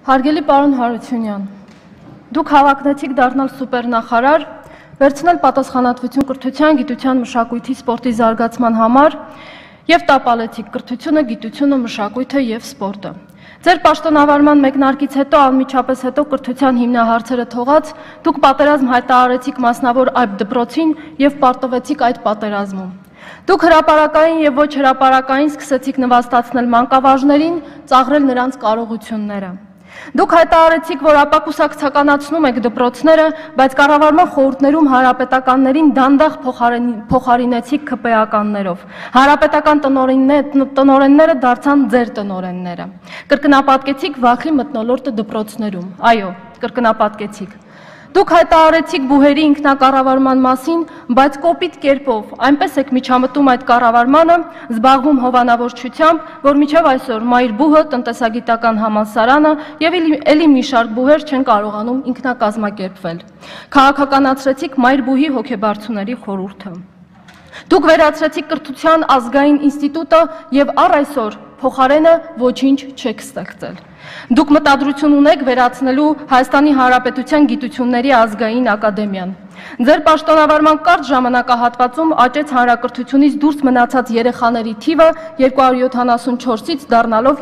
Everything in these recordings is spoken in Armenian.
Հարգելի պարոն Հարությունյան, դուք հավակնեցիք դառնալ սուպերնախարար, վերցնել պատասխանատվություն կրթության, գիտության, մշակույթի, սպորտի զարգացման համար եւ տապալեցիք կրթությունը, գիտությունը, մշակույթը եւ սպորտը։ Ձեր պաշտոնավարման մեկնարկից հետո անմիջապես հետո կրթության հիմնահարցերը թողած, դուք պատերազմ հայտարարեցիք մասնավոր այբ դպրոցին եւ պարտվեցիք այդ պատերազմում։ Դուք հրապարակային եւ ոչ հրապարակային սկսեցիք նվաստացնել մանկավարժներին, ծաղրել նրանց կարողությունները։ Դուք հայտարարեցիք, որ ապակուսակցականացնում եք դպրոցները, բայց կառավարման խորհուրդներում հանրապետականներին դանդաղ փոխարինեցիք ՔՊ-ականներով։ Հանրապետական տնօրենները դարձան ձեր տնօրենները։ Կրկնապատկեցիք վախի մթնոլորտը դպրոցներում։ Այո, կրկնապատկեցիք։ Դուք հայտարարեցիք բուհերի ինքնակառավարման մասին, բայց կոպիտ կերպով այնպես եք միջամտում այդ կառավարմանը, զբաղվում հովանավորչությամբ, որ մինչև այսօր Մայր բուհը, տնտեսագիտական համալսարանը եւ էլի մի շարք բուհեր չեն կարողանում ինքնակազմակերպվել։ Քաղաքականացրեցիք Մայր բուհի հոգեբարձուների խորհուրդը։ Դուք վերացրեցիք կրթության ազգային ինստիտուտը եւ առ այսօր փոխարենը ոչինչ չեք ստեղծել։ Դուք մտադրություն ունեք վերացնելու Հայաստանի Հանրապետության գիտությունների ազգային ակադեմիան։ Ձեր պաշտոնավարման կարճ ժամանակահատվածում աճեց հանրակրթությունից դուրս մնացած երեխաների թիվը 274-ից դառնալով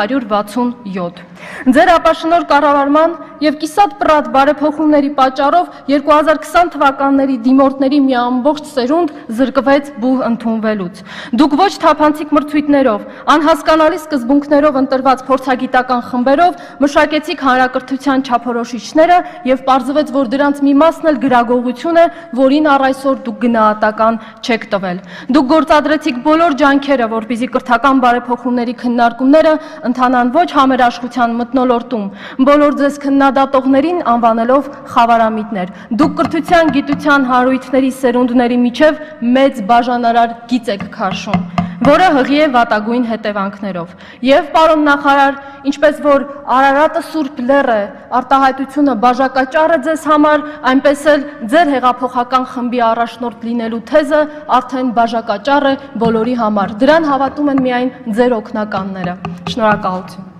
367։ Ձեր ապաշնոր կառավարման եւ կիսատ պրատ բարեփոխումների պատճառով 2020 թվականների դիմորդների մի ամբողջ սերունդ զրկվեց բուհ ընդունվելուց։ Դուք ոչ թափանցիկ մրցույթներով, անհասկանալի սկզբունքներով ընտրված փորձագիտական խմբերով մշակեցիք հանրակրթության չափորոշիչները եւ պարզվեց, որ դրանց մի մասն էլ գրագողություն է, որին առ այսօր դուք գնահատական չեք տվել։ Դուք գործադրեցիք բոլոր ջանքերը, որպեսզի կրթական բարեփոխումների քննարկումները ընթանան ոչ համերաշխության մթնոլորտում, բոլոր ձեզ քննադատողներին անվանելով խավարամիտներ։ Դուք կրթության, գիտության հարույթների սերունդների միջև մեծ բաժանարար գիծ եք քաշում, որը հղի է վատագույն հետևանքներով։ Եվ պարոն նախարար, ինչպես որ Արարատը Սուրբ լեռ է, արտահայտությունը բաժակաճառ է ձեզ համար, այնպես էլ ձեր հեղափոխական խմբի առաջնորդ լինելու թեզը արդեն բաժակաճառ է բոլորի համար։ Դրան հավատում են միայն ձեր օգնականները։ Շնորհակալություն։